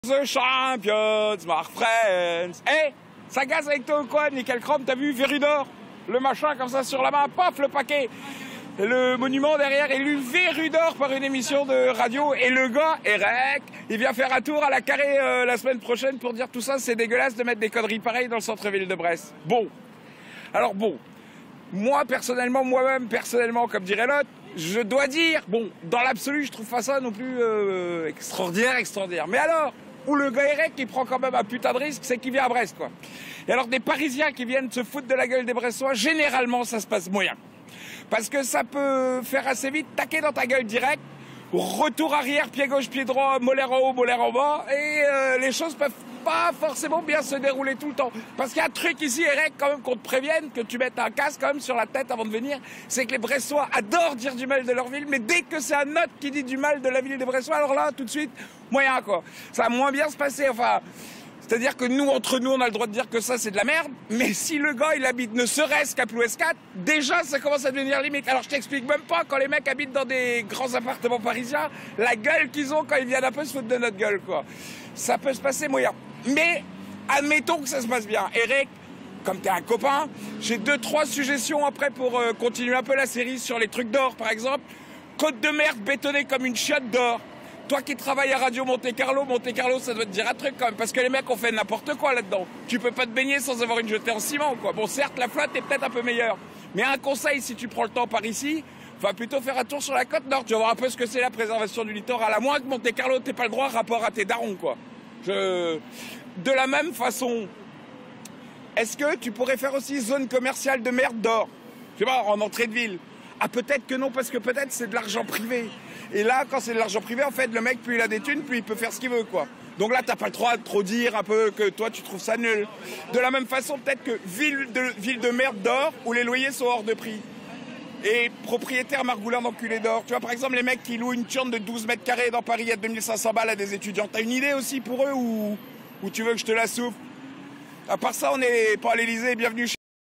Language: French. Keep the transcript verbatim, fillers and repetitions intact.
The champions, my friends. Eh, hey, ça gaze avec toi ou quoi, Nickel Chrome, t'as vu Vérudor? Le machin comme ça sur la main, paf, le paquet. Le monument derrière est lu Vérudor par une émission de radio. Et le gars, Eric, il vient faire un tour à la Carré euh, la semaine prochaine pour dire tout ça, c'est dégueulasse de mettre des conneries pareilles dans le centre-ville de Brest. Bon. Alors bon, moi personnellement, moi-même personnellement, comme dirait l'autre, je dois dire, bon, dans l'absolu, je trouve pas ça non plus euh, extraordinaire, extraordinaire. Mais alors, où le gars Eric, qui prend quand même un putain de risque, c'est qu'il vient à Brest, quoi. Et alors, des Parisiens qui viennent se foutre de la gueule des Brestois, généralement, ça se passe moyen. Parce que ça peut faire assez vite taquer dans ta gueule direct, retour arrière, pied gauche, pied droit, molaire en haut, molaire en bas, et euh, les choses peuvent pas forcément bien se dérouler tout le temps. Parce qu'il y a un truc ici, Eric, quand même, qu'on te prévienne, que tu mettes un casque quand même sur la tête avant de venir, c'est que les Bressois adorent dire du mal de leur ville, mais dès que c'est un autre qui dit du mal de la ville des Bressois, alors là, tout de suite, moyen, quoi. Ça va moins bien se passer, enfin... C'est-à-dire que nous, entre nous, on a le droit de dire que ça, c'est de la merde. Mais si le gars, il habite ne serait-ce qu'à Plouescat, déjà, ça commence à devenir limite. Alors, je t'explique même pas, quand les mecs habitent dans des grands appartements parisiens, la gueule qu'ils ont quand ils viennent un peu se foutre de notre gueule, quoi. Ça peut se passer moyen. Mais, admettons que ça se passe bien. Eric, comme t'es un copain, j'ai deux, trois suggestions après pour euh, continuer un peu la série sur les trucs d'or, par exemple. Côte de merde bétonnée comme une chiotte d'or. Toi qui travailles à Radio Monte Carlo, Monte Carlo, ça doit te dire un truc quand même, parce que les mecs ont fait n'importe quoi là-dedans. Tu peux pas te baigner sans avoir une jetée en ciment, quoi. Bon, certes, la flotte est peut-être un peu meilleure, mais un conseil, si tu prends le temps par ici, va plutôt faire un tour sur la côte nord. Tu vas voir un peu ce que c'est la préservation du littoral. À moins que Monte Carlo, t'aies pas le droit rapport à tes darons, quoi. Je... De la même façon, est-ce que tu pourrais faire aussi zone commerciale de merde d'or? Je sais pas, en entrée de ville. Ah, peut-être que non, parce que peut-être c'est de l'argent privé. Et là, quand c'est de l'argent privé, en fait, le mec, plus il a des thunes, plus il peut faire ce qu'il veut, quoi. Donc là, t'as pas le droit de trop dire un peu que toi, tu trouves ça nul. De la même façon, peut-être que ville de, ville de merde d'or, où les loyers sont hors de prix. Et propriétaire margoulin d'enculé d'or. Tu vois, par exemple, les mecs qui louent une turne de douze mètres carrés dans Paris à deux mille cinq cents balles à des étudiants. T'as une idée aussi pour eux, ou, ou tu veux que je te la souffle? À part ça, on n'est pas à l'Élysée, bienvenue chez